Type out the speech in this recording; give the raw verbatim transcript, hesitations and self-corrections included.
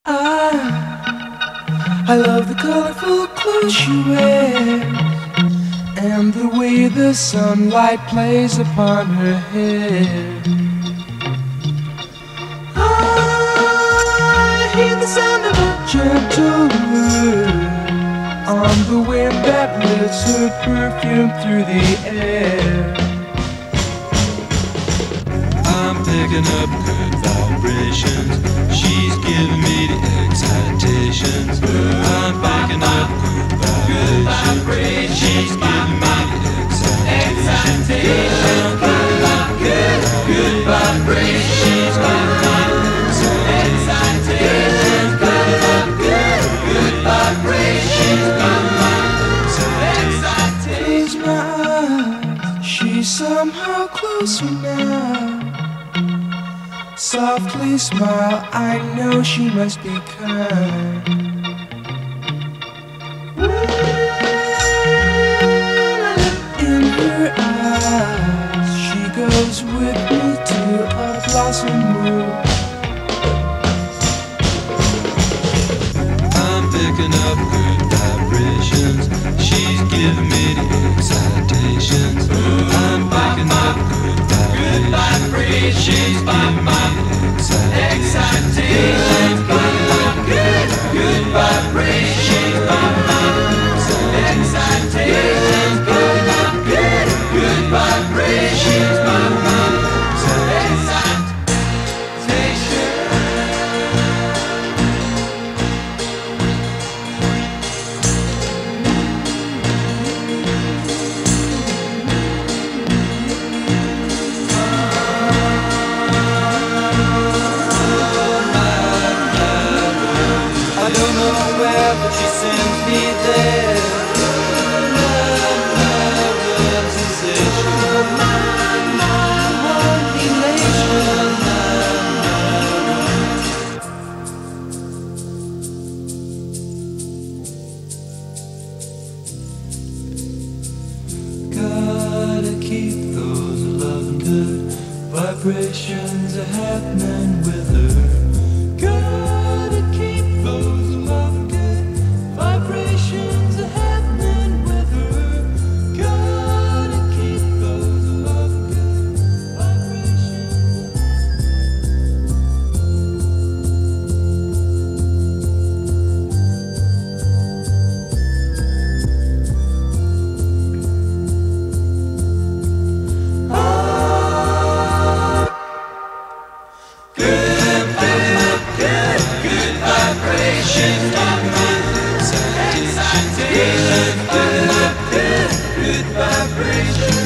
I, I love the colorful clothes she wears and the way the sunlight plays upon her hair. I hear the sound of a gentle word on the wind that lifts her perfume through the air. I'm picking up good vibrations. She's giving me the excitations. I'm picking up good vibrations. She's giving me the excitations. Good, good, good vibrations. She's giving me the excitations. Good, good, good vibrations. She's giving me the excitations. Close my eyes, she's somehow closer now. Softly smile, I know she must be kind. In her eyes, she goes with me to a blossom room. I'm picking up good vibrations. She's giving me the excitations. I'm picking up good vibrations. She's giving me the excitations. Good, good, good vibrations. She's giving me the excitations. Good, good, good vibrations. She's giving me the excitations. I don't know where, but she sends me there. Love, sensation. My, my, one elation. Gotta keep those loving good vibrations are happening with her. Gotta keep those loving good vibrations are happening with her. Gotta keep those loving good vibrations. Good, good, good, good vibrations. Excitation. Good, good, good vibrations.